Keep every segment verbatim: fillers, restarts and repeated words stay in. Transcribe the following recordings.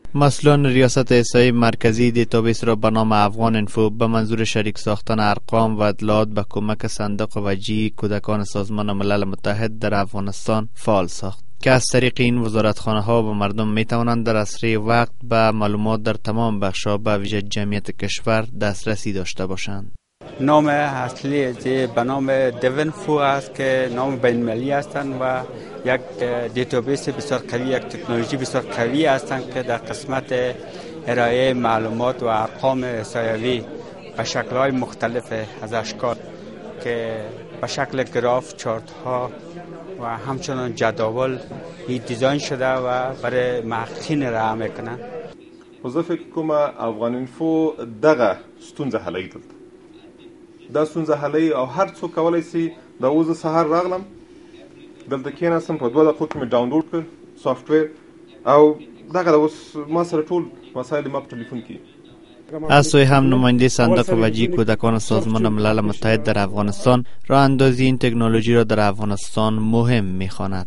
مسئولان ریاست احصایی مرکزی دیتابیس را به نام افغان اینفو به منظور شریک ساختن ارقام و اطلاعات به کمک صندوق وجیه کودکان سازمان ملل متحد در افغانستان فعال ساخت که از طریق این وزارتخانه ها و مردم می توانند در اسرع وقت به معلومات در تمام بخش‌ها به ویژه جمعیت کشور دسترسی داشته باشند. نام اصلی به نام دیوینفو است که نام بین‌المللی هستند و یک دیتابیس بسیار قوی، یک تکنولوژی بسیار قوی هستند که در قسمت ارائه معلومات و ارقام احصایوی به شکل‌های مختلف از اشکال که به شکل گراف، چارت ها و همچنان جداول این دیزاین شده و برای محققین راه میکنن. زه فکر کوم افغان اینفو دغه ستونزه حلوي دلته دا ستونزه حلوي او هر څوک کولای شي د اوس سهار راغلم دلته کېناستم په دوه دقیقو کې مې ډاونلوډ کړ سافټویر او دغه اوس ما سره ټول مسایل ما په ټلیفون کې. از سوی هم نماینده صندوق وجیه کودکان سازمان ملل متحد در افغانستان راه اندازی این تکنولوژی را در افغانستان مهم می‌خواند.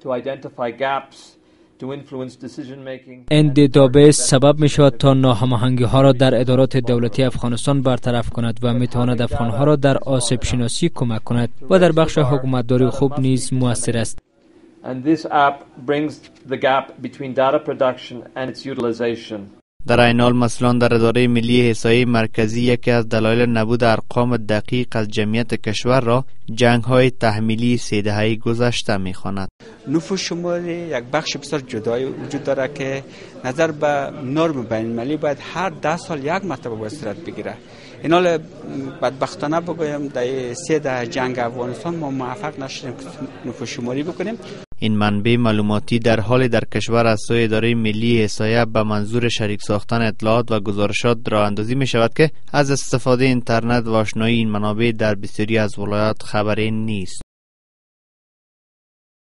این دیتابیس سبب می شود تا ناهماهنگی ها را در ادارات دولتی افغانستان برطرف کند و می تواند افغان ها را در آسیب شناسی کمک کند و در بخش حکومتداری خوب نیز مؤثر است. And this app brings the gap between data production and its utilization. در این حال مسئولان در اداره ملی احصایی مرکزی یکی از دلایل نبود ارقام دقیق از جمعیت کشور را جنگ های تحمیلی سه دهه گذشته می‌خواند. نفوذ شماری یک بخش بسیار جدایی وجود داره که نظر به نرم بین‌المللی باید هر ده سال یک مرتبه باید صورت بگیره. این حال بدبختانه بگویم در سه دهه جنگ افغانستان ما موفق نشدیم که نفوذ شماری بکنیم. این منبع معلوماتی در حال در کشور از سوی اداره ملی احصایه به منظور شریک ساختن اطلاعات و گزارشات راه اندازی می شود که از استفاده اینترنت و آشنایی این منابع در بسیاری از ولایات خبری نیست.